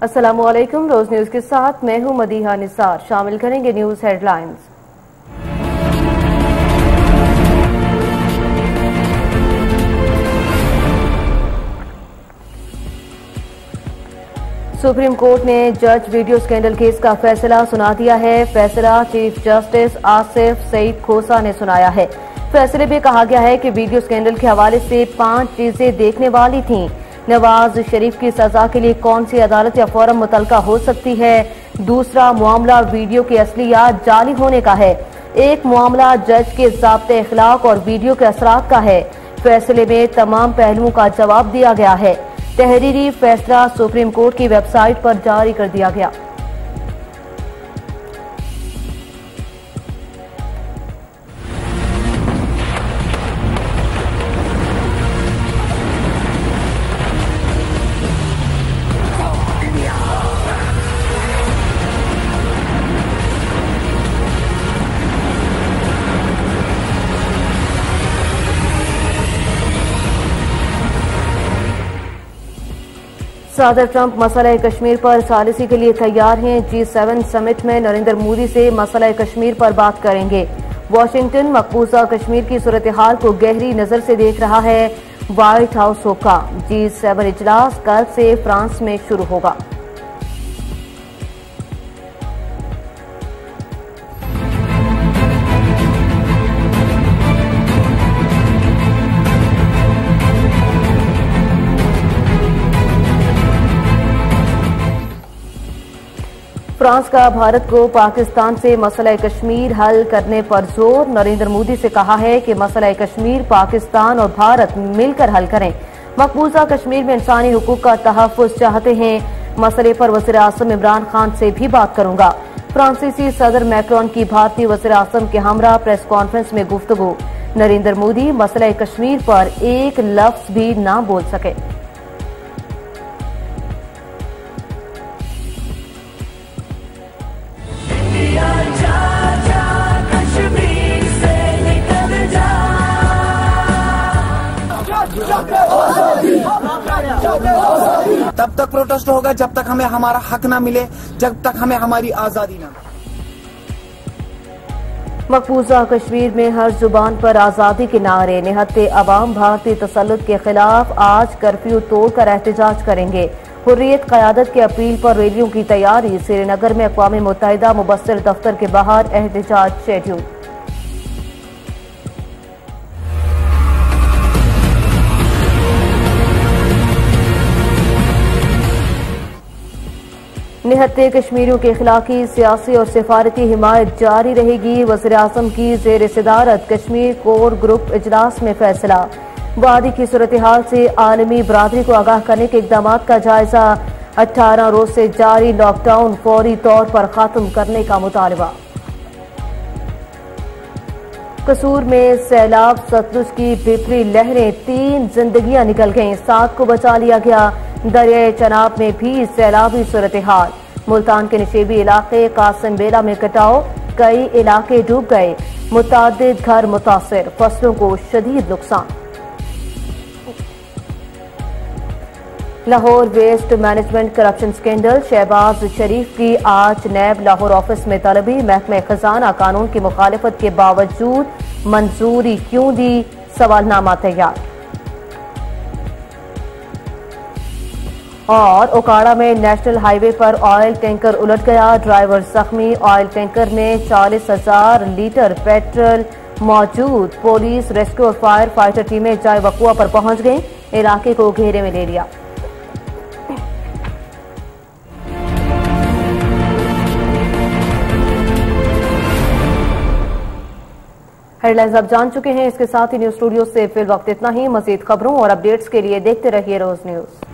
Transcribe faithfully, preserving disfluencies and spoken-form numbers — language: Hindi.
अस्सलामुअलैकुम। रोज न्यूज के साथ मैं हूं मदीहा निसार। शामिल करेंगे न्यूज हेडलाइंस। सुप्रीम कोर्ट ने जज वीडियो स्कैंडल केस का फैसला सुना दिया है। फैसला चीफ जस्टिस आसिफ सईद खोसा ने सुनाया है। फैसले में कहा गया है कि वीडियो स्कैंडल के हवाले से पांच चीजें देखने वाली थीं। नवाज शरीफ की सजा के लिए कौन सी अदालत या फोरम मुतलका हो सकती है। दूसरा मामला वीडियो की असलियत जाली होने का है। एक मामला जज के ज़ाब्ते इखलाक और वीडियो के असरात का है। फैसले में तमाम पहलुओं का जवाब दिया गया है। तहरीरी फैसला सुप्रीम कोर्ट की वेबसाइट पर जारी कर दिया गया। सदर ट्रंप मसला कश्मीर पर सालिसी के लिए तैयार हैं। जी सेवन समिट में नरेंद्र मोदी से मसला कश्मीर पर बात करेंगे। वाशिंगटन मकबूजा कश्मीर की सूरत हाल को गहरी नजर से देख रहा है। व्हाइट हाउस होगा। जी सेवन इजलास कल से फ्रांस में शुरू होगा। फ्रांस का भारत को पाकिस्तान से मसला कश्मीर हल करने पर जोर। नरेंद्र मोदी से कहा है कि मसला कश्मीर पाकिस्तान और भारत मिलकर हल करें। मकबूजा कश्मीर में इंसानी हुकूक का तहफ़्फ़ुज़ चाहते हैं। मसले पर वज़ीर आज़म इमरान खान से भी बात करूंगा। फ्रांसीसी सदर मैक्रोन की भारतीय वज़ीर आज़म के हमरा प्रेस कॉन्फ्रेंस में गुफ्तगू। नरेंद्र मोदी मसला कश्मीर पर एक लफ्ज भी ना बोल सके। तब तक प्रोटेस्ट होगा जब तक हमें हमारा हक ना मिले, जब तक हमें हमारी आजादी ना मिले। मकबूजा कश्मीर में हर जुबान पर आजादी के नारे। निहत्ते अवाम भारतीय तसल्लुत के खिलाफ आज कर्फ्यू तोड़कर एहतजाज करेंगे। हुर्रियत क़यादत की अपील पर रैलियों की तैयारी। श्रीनगर में अक़वाम मुत्तहिदा मुबस्सिर दफ्तर के बाहर एहतजाज शेड्यूल। निहत्ते कश्मीरियों के खिलाफी सियासी और सिफारती हिमायत जारी रहेगी। वज़ीर आज़म की ज़ेर सदारत कश्मीर कोर ग्रुप इजलास में फैसला। वादी की सूरत हाल से आलमी बरादरी को आगाह करने के इक़दाम का जायजा। अठारह रोज से जारी लॉकडाउन फौरी तौर पर खत्म करने का मुतालबा। कसूर में सैलाब सतलुज की बिफरी लहरें। तीन जिंदगियां निकल गईं, सात को बचा लिया गया। दरियाए चनाब में भी सैलाबी सूरत हाल। मुल्तान के निशेबी इलाके कासिम बेला में कटाव। कई इलाके डूब गए। मुतादिद घर मुतासिर। फसलों को शदीद नुकसान। Lahore waste management corruption scandal. Shahbaz Sharif की आज नैब लाहौर ऑफिस में तलबी। महकमा खजाना कानून की मुखालिफत के बावजूद मंजूरी क्यों दी, सवालनामा तैयार। और ओकाड़ा में नेशनल हाईवे पर ऑयल टैंकर उलट गया। ड्राइवर जख्मी। ऑयल टैंकर में चालीस हजार लीटर पेट्रोल मौजूद। पुलिस, रेस्क्यू और फायर फाइटर टीमें जाए वकुआ पर पहुंच गई। इलाके को घेरे में ले लिया। हेडलाइंस आप जान चुके हैं। इसके साथ ही न्यूज स्टूडियो से फिल वक्त इतना ही। मजीद खबरों और अपडेट्स के लिए देखते रहिए रोज न्यूज।